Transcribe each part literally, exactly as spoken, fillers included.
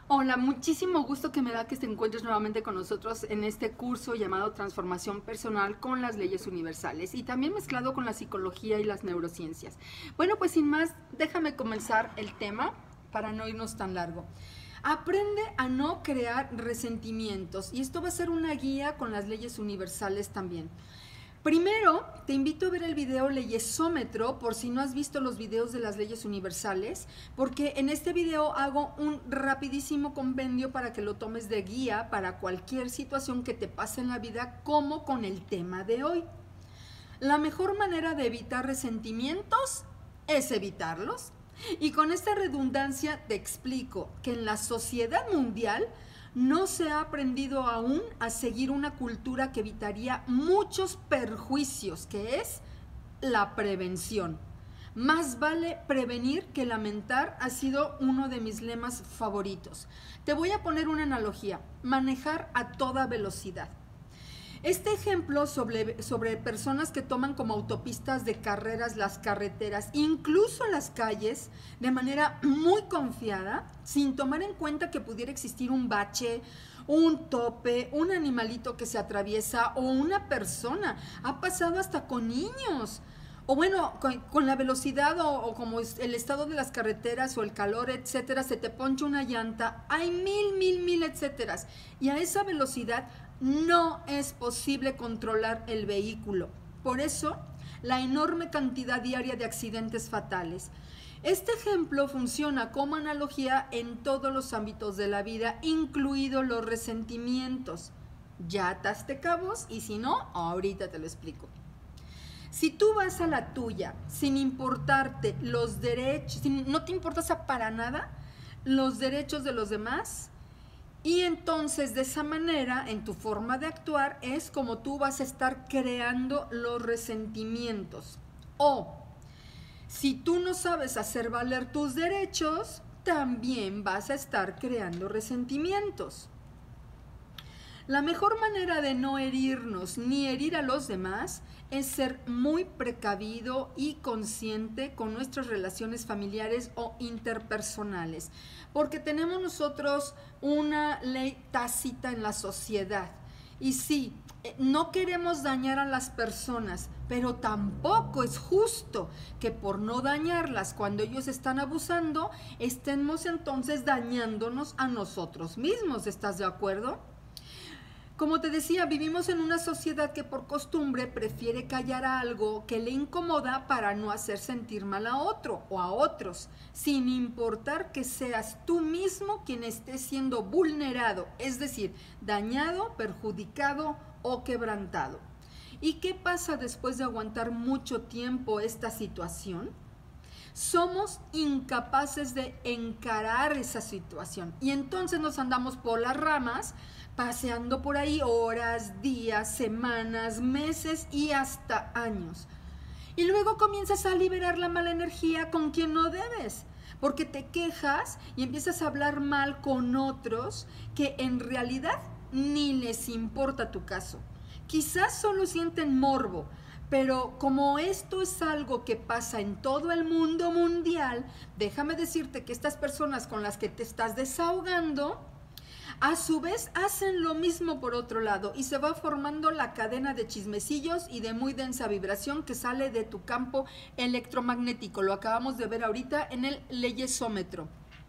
Hola, muchísimo gusto que me da que te encuentres nuevamente con nosotros en este curso llamado Transformación Personal con las Leyes Universales y también mezclado con la psicología y las neurociencias. Bueno, pues sin más, déjame comenzar el tema para no irnos tan largo. Aprende a no crear resentimientos y esto va a ser una guía con las leyes universales también. Primero, te invito a ver el video Leyesómetro por si no has visto los videos de las leyes universales, porque en este video hago un rapidísimo compendio para que lo tomes de guía para cualquier situación que te pase en la vida, como con el tema de hoy. La mejor manera de evitar resentimientos es evitarlos. Y con esta redundancia te explico que en la sociedad mundial no se ha aprendido aún a seguir una cultura que evitaría muchos perjuicios, que es la prevención. Más vale prevenir que lamentar ha sido uno de mis lemas favoritos. Te voy a poner una analogía: manejar a toda velocidad. Este ejemplo sobre, sobre personas que toman como autopistas de carreras las carreteras, incluso las calles, de manera muy confiada, sin tomar en cuenta que pudiera existir un bache, un tope, un animalito que se atraviesa o una persona. Ha pasado hasta con niños. O bueno, con, con la velocidad o, o como es el estado de las carreteras o el calor, etcétera, se te poncha una llanta. Hay mil, mil, mil, etcétera. Y a esa velocidad no es posible controlar el vehículo. Por eso, la enorme cantidad diaria de accidentes fatales. Este ejemplo funciona como analogía en todos los ámbitos de la vida, incluidos los resentimientos. ¿Ya ataste cabos? Y si no, ahorita te lo explico. Si tú vas a la tuya sin importarte los derechos, si no te importa para nada los derechos de los demás, y entonces de esa manera, en tu forma de actuar, es como tú vas a estar creando los resentimientos. O si tú no sabes hacer valer tus derechos, también vas a estar creando resentimientos. La mejor manera de no herirnos ni herir a los demás es ser muy precavido y consciente con nuestras relaciones familiares o interpersonales, porque tenemos nosotros una ley tácita en la sociedad. Y sí, no queremos dañar a las personas, pero tampoco es justo que por no dañarlas cuando ellos están abusando, estemos entonces dañándonos a nosotros mismos. ¿Estás de acuerdo? Como te decía, vivimos en una sociedad que por costumbre prefiere callar algo que le incomoda para no hacer sentir mal a otro o a otros, sin importar que seas tú mismo quien esté siendo vulnerado, es decir, dañado, perjudicado o quebrantado. ¿Y qué pasa después de aguantar mucho tiempo esta situación? Somos incapaces de encarar esa situación y entonces nos andamos por las ramas, paseando por ahí horas, días, semanas, meses y hasta años. Y luego comienzas a liberar la mala energía con quien no debes, porque te quejas y empiezas a hablar mal con otros que en realidad ni les importa tu caso. Quizás solo sienten morbo, pero como esto es algo que pasa en todo el mundo mundial, déjame decirte que estas personas con las que te estás desahogando, a su vez hacen lo mismo por otro lado y se va formando la cadena de chismecillos y de muy densa vibración que sale de tu campo electromagnético. Lo acabamos de ver ahorita en el leyesómetro.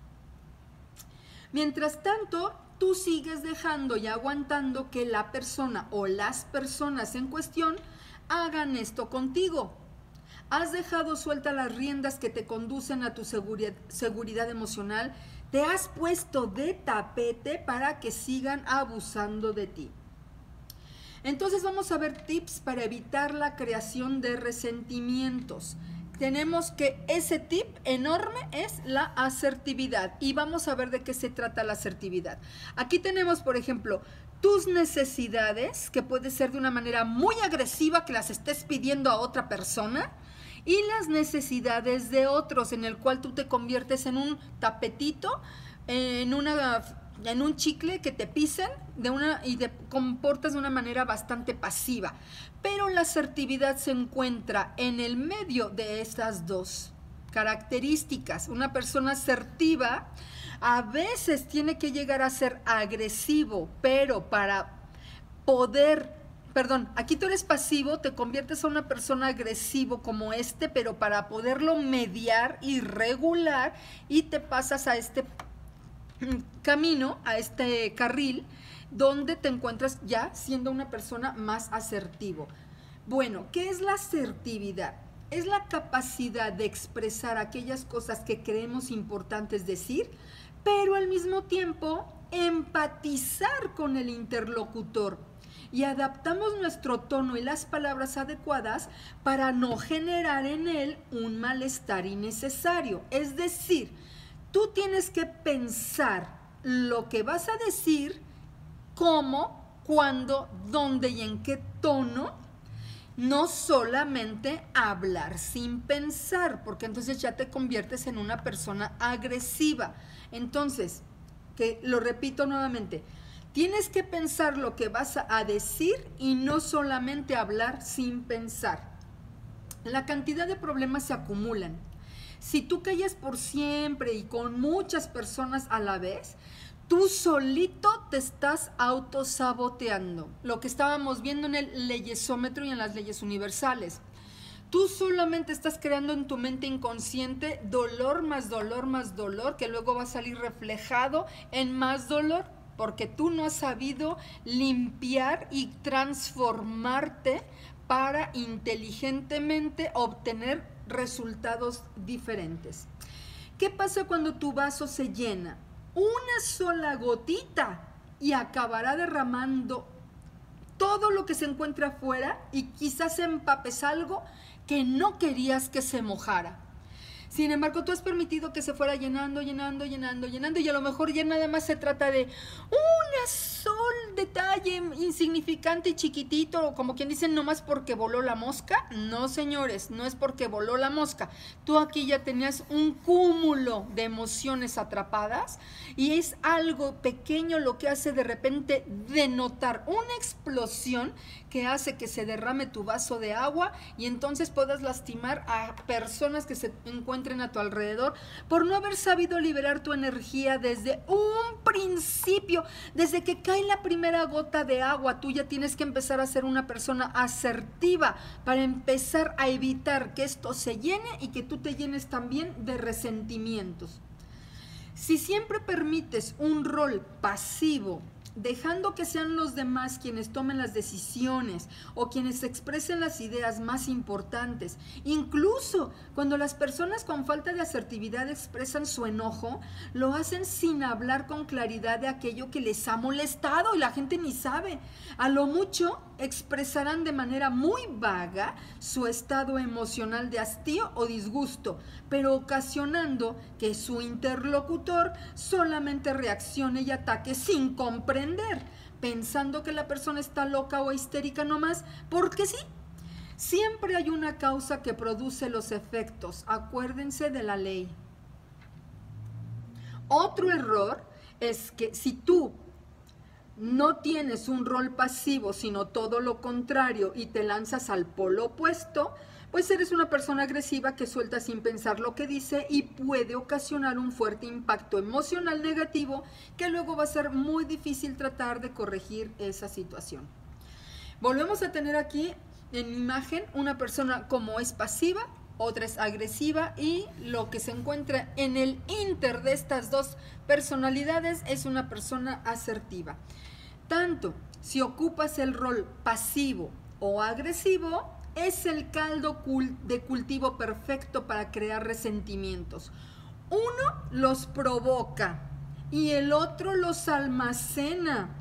Mientras tanto, tú sigues dejando y aguantando que la persona o las personas en cuestión hagan esto contigo. Has dejado sueltas las riendas que te conducen a tu seguridad, seguridad emocional. Te has puesto de tapete para que sigan abusando de ti. Entonces vamos a ver tips para evitar la creación de resentimientos. Tenemos que ese tip enorme es la asertividad y vamos a ver de qué se trata la asertividad. Aquí tenemos, por ejemplo, tus necesidades, que puede ser de una manera muy agresiva que las estés pidiendo a otra persona, y las necesidades de otros, en el cual tú te conviertes en un tapetito, en, una, en un chicle que te pisen de una, y te comportas de una manera bastante pasiva. Pero la asertividad se encuentra en el medio de estas dos características. Una persona asertiva A veces tiene que llegar a ser agresivo, pero para poder, perdón, aquí tú eres pasivo, te conviertes a una persona agresivo como este, pero para poderlo mediar y regular, y te pasas a este camino, a este carril, donde te encuentras ya siendo una persona más asertivo. Bueno, ¿qué es la asertividad? Es la capacidad de expresar aquellas cosas que creemos importantes decir, pero al mismo tiempo empatizar con el interlocutor, y adaptamos nuestro tono y las palabras adecuadas para no generar en él un malestar innecesario. Es decir, tú tienes que pensar lo que vas a decir, cómo, cuándo, dónde y en qué tono. No solamente hablar sin pensar, porque entonces ya te conviertes en una persona agresiva. Entonces, que lo repito nuevamente, tienes que pensar lo que vas a decir y no solamente hablar sin pensar. La cantidad de problemas se acumulan. Si tú callas por siempre y con muchas personas a la vez, tú solito te estás autosaboteando. Lo que estábamos viendo en el leyesómetro y en las leyes universales. Tú solamente estás creando en tu mente inconsciente dolor más dolor más dolor, que luego va a salir reflejado en más dolor, porque tú no has sabido limpiar y transformarte para inteligentemente obtener resultados diferentes. ¿Qué pasa cuando tu vaso se llena? Una sola gotita y acabará derramando todo lo que se encuentra afuera, y quizás empapes algo que no querías que se mojara. Sin embargo, tú has permitido que se fuera llenando, llenando, llenando, llenando, y a lo mejor ya nada más se trata de un sol detalle insignificante y chiquitito, o como quien dice, nomás porque voló la mosca. No, señores, no es porque voló la mosca. Tú aquí ya tenías un cúmulo de emociones atrapadas, y es algo pequeño lo que hace de repente denotar una explosión que hace que se derrame tu vaso de agua, y entonces puedas lastimar a personas que se encuentren a tu alrededor por no haber sabido liberar tu energía desde un principio. Desde que cae la primera gota de agua, tú ya tienes que empezar a ser una persona asertiva para empezar a evitar que esto se llene y que tú te llenes también de resentimientos. Si siempre permites un rol pasivo, dejando que sean los demás quienes tomen las decisiones o quienes expresen las ideas más importantes, incluso cuando las personas con falta de asertividad expresan su enojo, lo hacen sin hablar con claridad de aquello que les ha molestado, y la gente ni sabe. A lo mucho expresarán de manera muy vaga su estado emocional de hastío o disgusto, pero ocasionando que su interlocutor solamente reaccione y ataque sin comprender, pensando que la persona está loca o histérica nomás porque sí. Siempre hay una causa que produce los efectos. Acuérdense de la ley. Otro error es que si tú no tienes un rol pasivo, sino todo lo contrario, y te lanzas al polo opuesto, pues eres una persona agresiva que suelta sin pensar lo que dice, y puede ocasionar un fuerte impacto emocional negativo que luego va a ser muy difícil tratar de corregir esa situación. Volvemos a tener aquí en imagen una persona como es pasiva, otra es agresiva, y lo que se encuentra en el inter de estas dos personalidades es una persona asertiva. Tanto si ocupas el rol pasivo o agresivo, es el caldo de cultivo perfecto para crear resentimientos. Uno los provoca y el otro los almacena.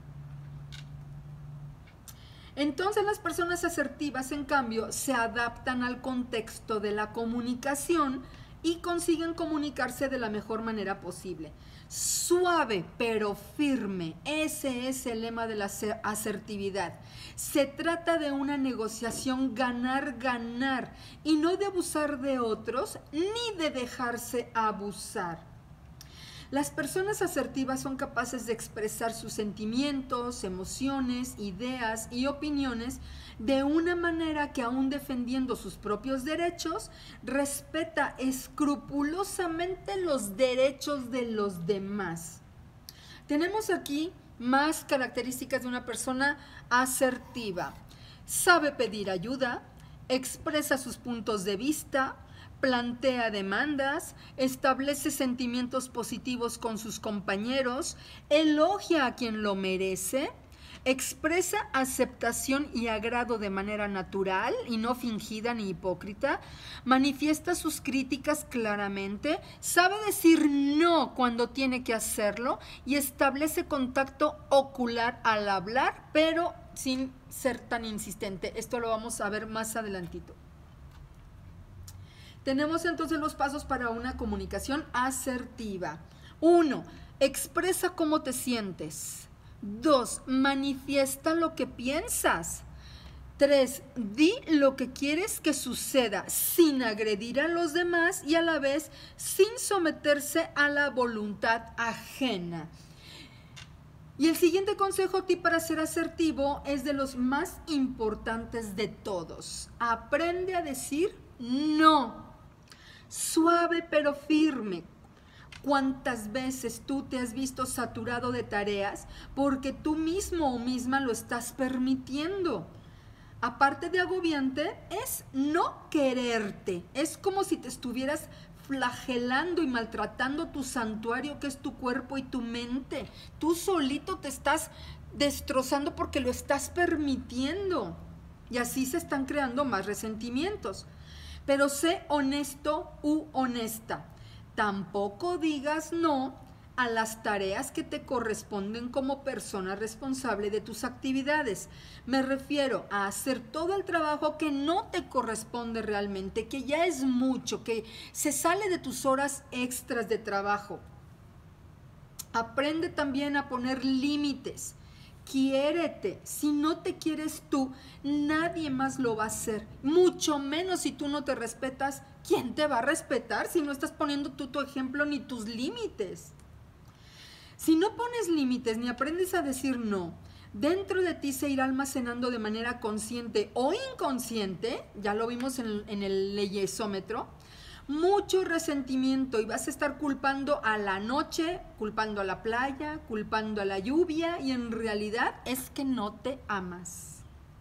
Entonces las personas asertivas, en cambio, se adaptan al contexto de la comunicación y consiguen comunicarse de la mejor manera posible. Suave pero firme, ese es el lema de la asertividad. Se trata de una negociación ganar-ganar y no de abusar de otros ni de dejarse abusar. Las personas asertivas son capaces de expresar sus sentimientos, emociones, ideas y opiniones de una manera que, aún defendiendo sus propios derechos, respeta escrupulosamente los derechos de los demás. Tenemos aquí más características de una persona asertiva. Sabe pedir ayuda, expresa sus puntos de vista, plantea demandas, establece sentimientos positivos con sus compañeros, elogia a quien lo merece, expresa aceptación y agrado de manera natural y no fingida ni hipócrita, manifiesta sus críticas claramente, sabe decir no cuando tiene que hacerlo y establece contacto ocular al hablar, pero sin ser tan insistente. Esto lo vamos a ver más adelantito. Tenemos entonces los pasos para una comunicación asertiva. Uno, expresa cómo te sientes. Dos, manifiesta lo que piensas. Tres, di lo que quieres que suceda sin agredir a los demás y a la vez sin someterse a la voluntad ajena. Y el siguiente consejo tip para ser asertivo es de los más importantes de todos. Aprende a decir no. Suave pero firme. ¿Cuántas veces tú te has visto saturado de tareas porque tú mismo o misma lo estás permitiendo? Aparte de agobiante, es no quererte. Es como si te estuvieras flagelando y maltratando tu santuario, que es tu cuerpo y tu mente. Tú solito te estás destrozando porque lo estás permitiendo. Y así se están creando más resentimientos. Pero sé honesto u honesta. Tampoco digas no a las tareas que te corresponden como persona responsable de tus actividades. Me refiero a hacer todo el trabajo que no te corresponde realmente, que ya es mucho, que se sale de tus horas extras de trabajo. Aprende también a poner límites. Quiérete. Si no te quieres tú, nadie más lo va a hacer. Mucho menos si tú no te respetas. ¿Quién te va a respetar si no estás poniendo tú tu ejemplo ni tus límites? Si no pones límites ni aprendes a decir no, dentro de ti se irá almacenando de manera consciente o inconsciente, ya lo vimos en, en el leyesómetro, mucho resentimiento y vas a estar culpando a la noche, culpando a la playa, culpando a la lluvia y en realidad es que no te amas.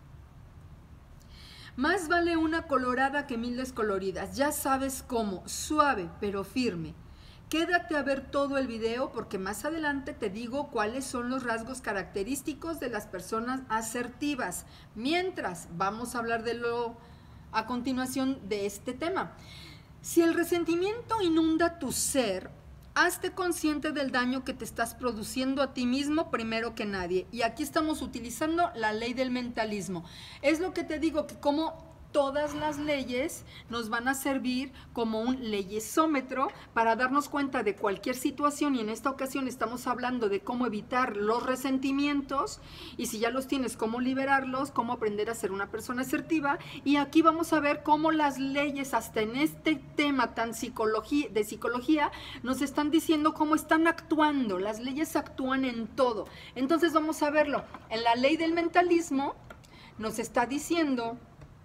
Más vale una colorada que mil descoloridas. Ya sabes cómo, suave pero firme. Quédate a ver todo el video porque más adelante te digo cuáles son los rasgos característicos de las personas asertivas. Mientras, vamos a hablar de lo a continuación de este tema. Si el resentimiento inunda tu ser, hazte consciente del daño que te estás produciendo a ti mismo primero que nadie. Y aquí estamos utilizando la ley del mentalismo. Es lo que te digo, que como todas las leyes nos van a servir como un leyesómetro para darnos cuenta de cualquier situación, y en esta ocasión estamos hablando de cómo evitar los resentimientos, y si ya los tienes, cómo liberarlos, cómo aprender a ser una persona asertiva. Y aquí vamos a ver cómo las leyes, hasta en este tema tan psicología, de psicología, nos están diciendo cómo están actuando. Las leyes actúan en todo. Entonces vamos a verlo. En la ley del mentalismo nos está diciendo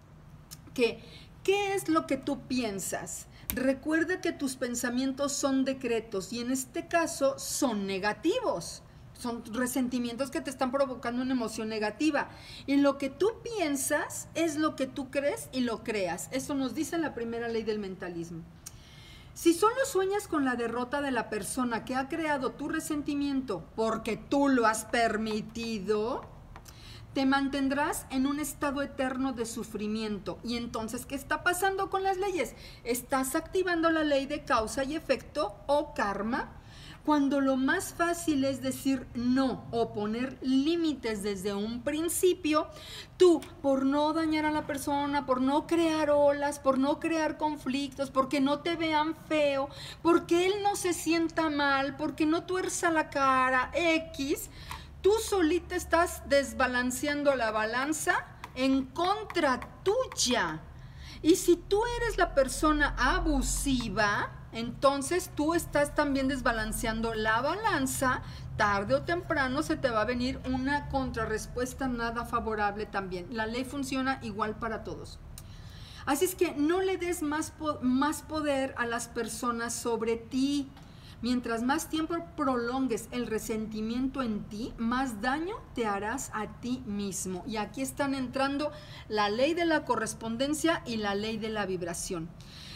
que, ¿qué es lo que tú piensas? Recuerda que tus pensamientos son decretos y en este caso son negativos. Son resentimientos que te están provocando una emoción negativa. Y lo que tú piensas es lo que tú crees y lo creas. Eso nos dice la primera ley del mentalismo. Si solo sueñas con la derrota de la persona que ha creado tu resentimiento porque tú lo has permitido, te mantendrás en un estado eterno de sufrimiento. Y entonces, ¿qué está pasando con las leyes? Estás activando la ley de causa y efecto o karma, cuando lo más fácil es decir no o poner límites desde un principio. Tú, por no dañar a la persona, por no crear olas, por no crear conflictos, porque no te vean feo, porque él no se sienta mal, porque no tuerza la cara, X, tú solita estás desbalanceando la balanza en contra tuya. Y si tú eres la persona abusiva, entonces tú estás también desbalanceando la balanza. Tarde o temprano se te va a venir una contrarrespuesta nada favorable también. La ley funciona igual para todos. Así es que no le des más, po- más poder a las personas sobre ti. Mientras más tiempo prolongues el resentimiento en ti, más daño te harás a ti mismo. Y aquí están entrando la ley de la correspondencia y la ley de la vibración.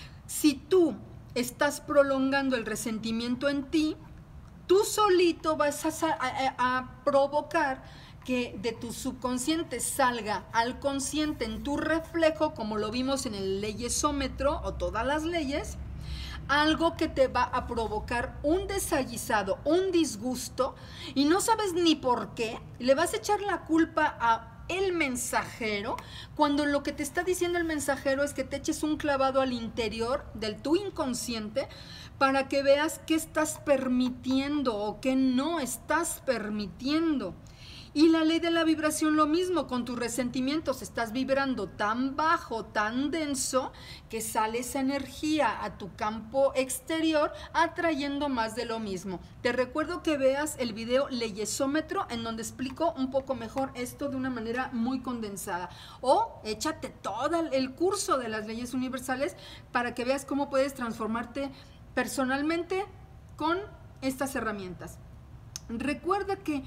Si tú estás prolongando el resentimiento en ti, tú solito vas a, a, a provocar que de tu subconsciente salga al consciente en tu reflejo, como lo vimos en el leyesómetro o todas las leyes, algo que te va a provocar un desaguisado, un disgusto, y no sabes ni por qué. Le vas a echar la culpa a el mensajero, cuando lo que te está diciendo el mensajero es que te eches un clavado al interior del tu inconsciente para que veas qué estás permitiendo o qué no estás permitiendo. Y la ley de la vibración lo mismo, con tus resentimientos estás vibrando tan bajo, tan denso, que sale esa energía a tu campo exterior atrayendo más de lo mismo. Te recuerdo que veas el video leyesómetro, en donde explico un poco mejor esto de una manera muy condensada. O échate todo el curso de las leyes universales para que veas cómo puedes transformarte personalmente con estas herramientas. Recuerda que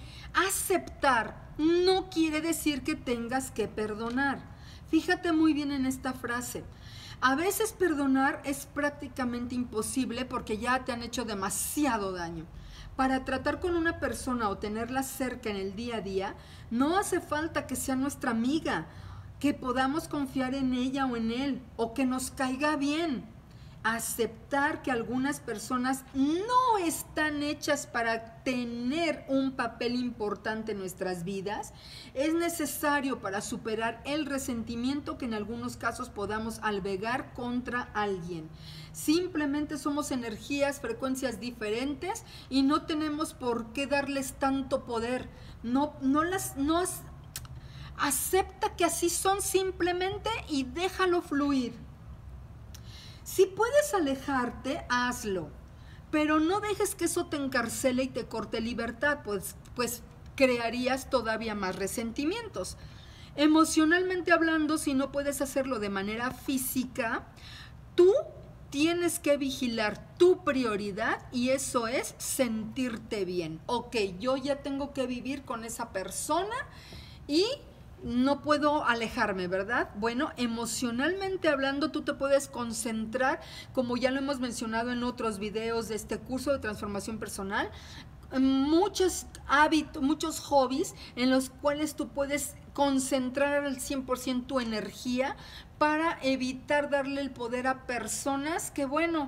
aceptar no quiere decir que tengas que perdonar. Fíjate muy bien en esta frase. A veces perdonar es prácticamente imposible porque ya te han hecho demasiado daño. Para tratar con una persona o tenerla cerca en el día a día, no hace falta que sea nuestra amiga, que podamos confiar en ella o en él, o que nos caiga bien. Aceptar que algunas personas no están hechas para tener un papel importante en nuestras vidas es necesario para superar el resentimiento que en algunos casos podamos albergar contra alguien. Simplemente somos energías, frecuencias diferentes y no tenemos por qué darles tanto poder. No, no las, no acepta que así son simplemente y déjalo fluir. Si puedes alejarte, hazlo, pero no dejes que eso te encarcele y te corte libertad, pues, pues crearías todavía más resentimientos. Emocionalmente hablando, si no puedes hacerlo de manera física, tú tienes que vigilar tu prioridad y eso es sentirte bien. Ok, yo ya tengo que vivir con esa persona y no puedo alejarme, ¿verdad? Bueno, emocionalmente hablando, tú te puedes concentrar, como ya lo hemos mencionado en otros videos de este curso de transformación personal, muchos hábitos, muchos hobbies en los cuales tú puedes concentrar al cien por ciento tu energía para evitar darle el poder a personas que, bueno,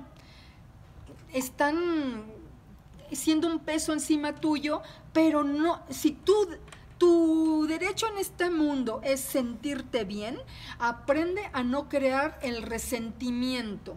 están siendo un peso encima tuyo, pero no, si tú... Tu derecho en este mundo es sentirte bien. Aprende a no crear el resentimiento.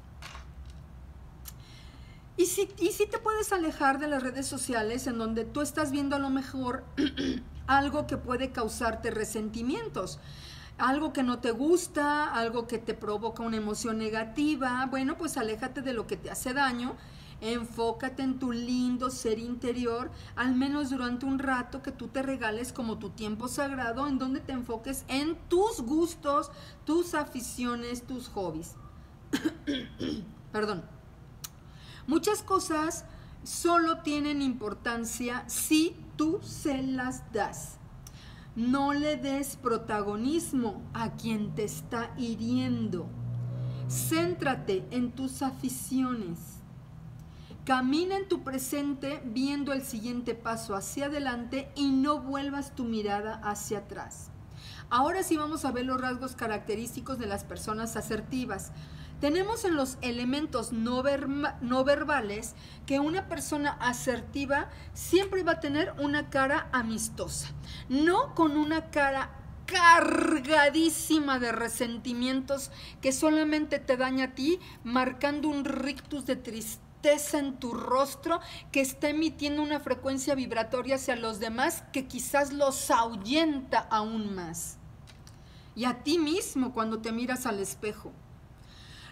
Y si, y si te puedes alejar de las redes sociales en donde tú estás viendo a lo mejor algo que puede causarte resentimientos, algo que no te gusta, algo que te provoca una emoción negativa, bueno, pues aléjate de lo que te hace daño. Enfócate en tu lindo ser interior, al menos durante un rato que tú te regales como tu tiempo sagrado, en donde te enfoques en tus gustos, tus aficiones, tus hobbies. Perdón. Muchas cosas solo tienen importancia si tú se las das. No le des protagonismo a quien te está hiriendo. Céntrate en tus aficiones. Camina en tu presente viendo el siguiente paso hacia adelante y no vuelvas tu mirada hacia atrás. Ahora sí vamos a ver los rasgos característicos de las personas asertivas. Tenemos en los elementos no, verba, no verbales que una persona asertiva siempre va a tener una cara amistosa, no con una cara cargadísima de resentimientos que solamente te daña a ti, marcando un rictus de tristeza en tu rostro que está emitiendo una frecuencia vibratoria hacia los demás que quizás los ahuyenta aún más. Y a ti mismo cuando te miras al espejo.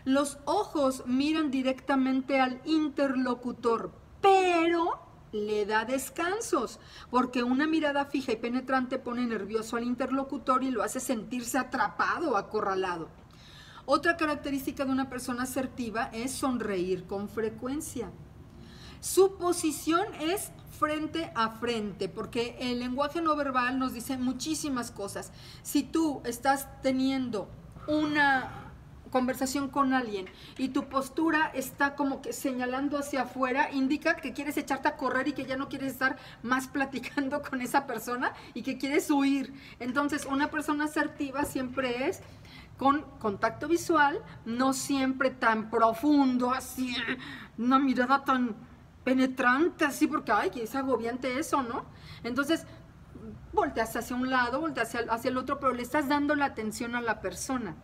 Los ojos miran directamente al interlocutor, pero le da descansos, porque una mirada fija y penetrante pone nervioso al interlocutor y lo hace sentirse atrapado o acorralado. Otra característica de una persona asertiva es sonreír con frecuencia. Su posición es frente a frente, porque el lenguaje no verbal nos dice muchísimas cosas. Si tú estás teniendo una conversación con alguien y tu postura está como que señalando hacia afuera, indica que quieres echarte a correr y que ya no quieres estar más platicando con esa persona y que quieres huir. Entonces, una persona asertiva siempre es con contacto visual, no siempre tan profundo, así, una mirada tan penetrante, así, porque, ay, que es agobiante eso, ¿no? Entonces, volteas hacia un lado, volteas hacia, hacia el otro, pero le estás dando la atención a la persona.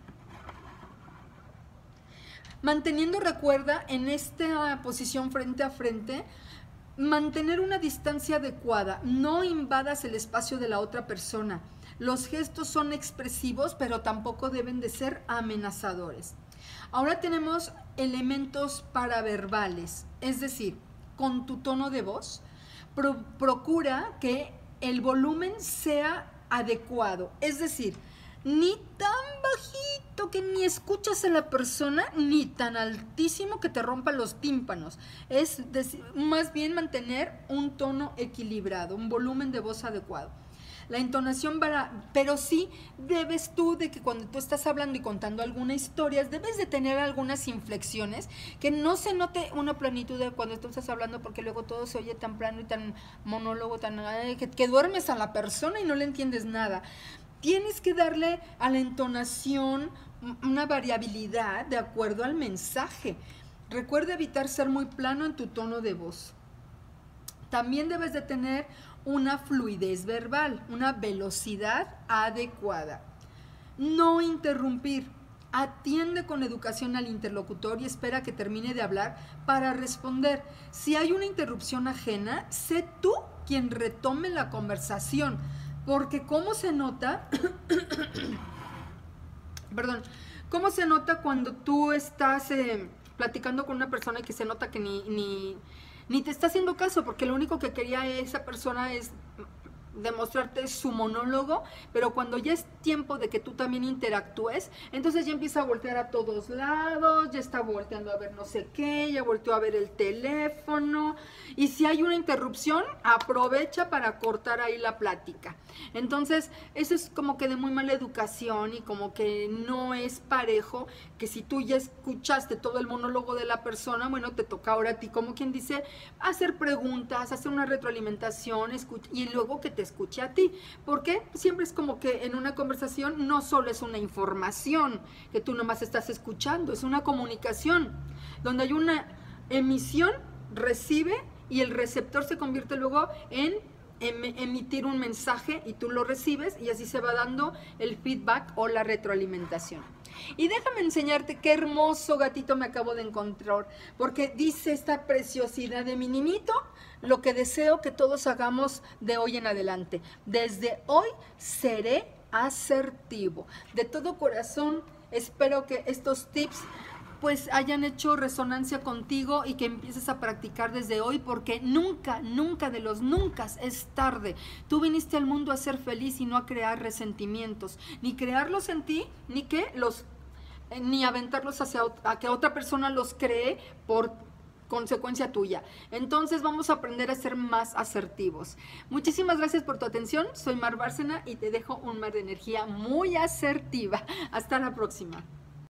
Manteniendo, recuerda, en esta posición frente a frente, mantener una distancia adecuada, no invadas el espacio de la otra persona. Los gestos son expresivos, pero tampoco deben de ser amenazadores. Ahora tenemos elementos paraverbales, es decir, con tu tono de voz, pro- procura que el volumen sea adecuado, es decir, ni tan bajito que ni escuchas a la persona, ni tan altísimo que te rompa los tímpanos. Es decir, más bien mantener un tono equilibrado, un volumen de voz adecuado. La entonación va, pero sí debes tú de que cuando tú estás hablando y contando alguna historia, debes de tener algunas inflexiones, que no se note una planitud de cuando tú estás hablando, porque luego todo se oye tan plano y tan monólogo, tan que, que duermes a la persona y no le entiendes nada. Tienes que darle a la entonación una variabilidad de acuerdo al mensaje. Recuerda evitar ser muy plano en tu tono de voz. También debes de tener una fluidez verbal, una velocidad adecuada. No interrumpir. Atiende con educación al interlocutor y espera que termine de hablar para responder. Si hay una interrupción ajena, sé tú quien retome la conversación. Porque cómo se nota, perdón, cómo se nota cuando tú estás eh, platicando con una persona y que se nota que ni, ni, ni te está haciendo caso, porque lo único que quería esa persona es demostrarte su monólogo, pero cuando ya es tiempo de que tú también interactúes, entonces ya empieza a voltear a todos lados, ya está volteando a ver no sé qué, ya volteó a ver el teléfono, y si hay una interrupción, aprovecha para cortar ahí la plática. Entonces, eso es como que de muy mala educación y como que no es parejo, que si tú ya escuchaste todo el monólogo de la persona, bueno, te toca ahora a ti, como quien dice, hacer preguntas, hacer una retroalimentación, y luego que te escuche a ti, porque siempre es como que en una conversación no solo es una información que tú nomás estás escuchando, es una comunicación donde hay una emisión, recibe y el receptor se convierte luego en em emitir un mensaje y tú lo recibes y así se va dando el feedback o la retroalimentación. Y déjame enseñarte qué hermoso gatito me acabo de encontrar, porque dice esta preciosidad de mi niñito, lo que deseo que todos hagamos de hoy en adelante. Desde hoy seré asertivo. De todo corazón espero que estos tips pues hayan hecho resonancia contigo y que empieces a practicar desde hoy, porque nunca, nunca de los nunca es tarde. Tú viniste al mundo a ser feliz y no a crear resentimientos, ni crearlos en ti, ni que los, eh, ni aventarlos hacia a que otra persona los cree por consecuencia tuya. Entonces vamos a aprender a ser más asertivos. Muchísimas gracias por tu atención. Soy Mar Bárcena y te dejo un mar de energía muy asertiva. Hasta la próxima.